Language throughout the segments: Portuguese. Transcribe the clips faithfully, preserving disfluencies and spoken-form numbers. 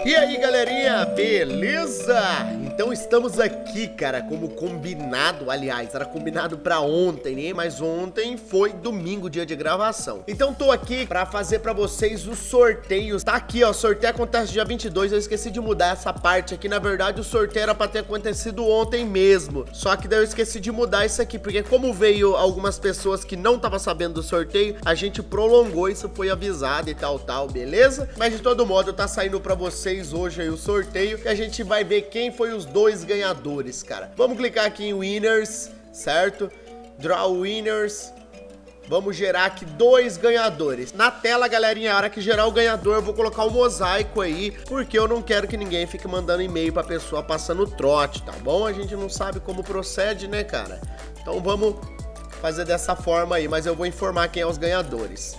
E aí, galerinha, beleza? Então estamos aqui, cara, como combinado, aliás, era combinado pra ontem, né? Mas ontem foi domingo, dia de gravação. Então tô aqui pra fazer pra vocês os sorteios. Tá aqui, ó, sorteio acontece dia vinte e dois, eu esqueci de mudar essa parte aqui. Na verdade, o sorteio era pra ter acontecido ontem mesmo. Só que daí eu esqueci de mudar isso aqui, porque como veio algumas pessoas que não estavam sabendo do sorteio, a gente prolongou, isso foi avisado e tal, tal, beleza? Mas de todo modo, tá saindo pra vocês hoje aí o sorteio e a gente vai ver quem foi os dois ganhadores, cara. Vamos clicar aqui em Winners, certo? Draw Winners. Vamos gerar aqui dois ganhadores. Na tela, galerinha, a hora que gerar o ganhador, eu vou colocar um mosaico aí, porque eu não quero que ninguém fique mandando e-mail pra pessoa passando trote, tá bom? A gente não sabe como procede, né, cara? Então vamos fazer dessa forma aí, mas eu vou informar quem é os ganhadores.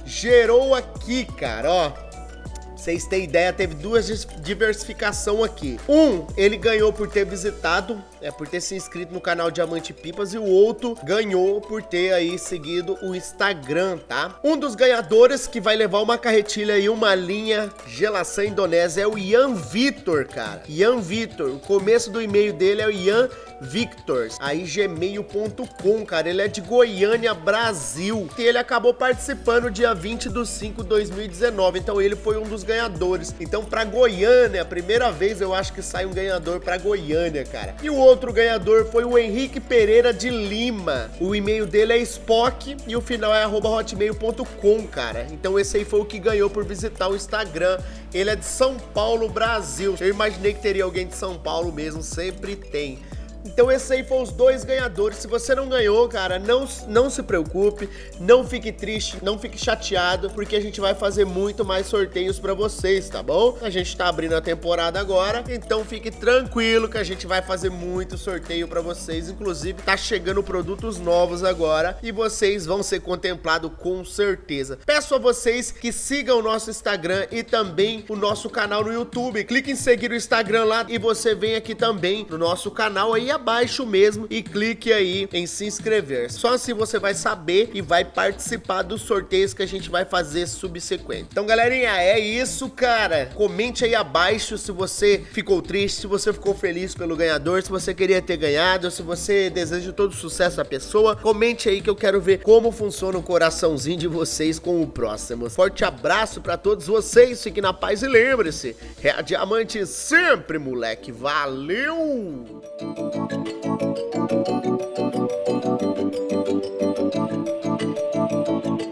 Gerou aqui, cara, ó. Vocês têm ideia, teve duas diversificação aqui. Um, ele ganhou por ter visitado, é, por ter se inscrito no canal Diamante Pipas, e o outro ganhou por ter aí seguido o Instagram, tá? Um dos ganhadores que vai levar uma carretilha e uma linha Gelação Indonésia é o Ian Vitor, cara. Ian Vitor, o começo do e-mail dele é o Ian Victor, aí gmail ponto com, cara. Ele é de Goiânia, Brasil. E ele acabou participando dia vinte de cinco de dois mil e dezenove. Então ele foi um dos ganhadores. Então pra Goiânia, a primeira vez eu acho que sai um ganhador pra Goiânia, cara. E o outro ganhador foi o Henrique Pereira de Lima. O e-mail dele é Spock e o final é arroba hotmail ponto com, cara. Então esse aí foi o que ganhou por visitar o Instagram. Ele é de São Paulo, Brasil. Eu imaginei que teria alguém de São Paulo mesmo, sempre tem. Então esses aí foram os dois ganhadores. Se você não ganhou, cara, não, não se preocupe, não fique triste, não fique chateado, porque a gente vai fazer muito mais sorteios pra vocês, tá bom? A gente tá abrindo a temporada agora, então fique tranquilo que a gente vai fazer muito sorteio pra vocês. Inclusive, tá chegando produtos novos agora e vocês vão ser contemplados com certeza. Peço a vocês que sigam o nosso Instagram e também o nosso canal no YouTube. Clique em seguir o Instagram lá e você vem aqui também no nosso canal aí abaixo mesmo e clique aí em se inscrever. Só assim você vai saber e vai participar dos sorteios que a gente vai fazer subsequente. Então, galerinha, é isso, cara. Comente aí abaixo se você ficou triste, se você ficou feliz pelo ganhador, se você queria ter ganhado, se você deseja todo sucesso à pessoa. Comente aí que eu quero ver como funciona o coraçãozinho de vocês com o próximo. Forte abraço pra todos vocês, fiquem na paz e lembre-se, é a Diamante sempre, moleque. Valeu! Thank you.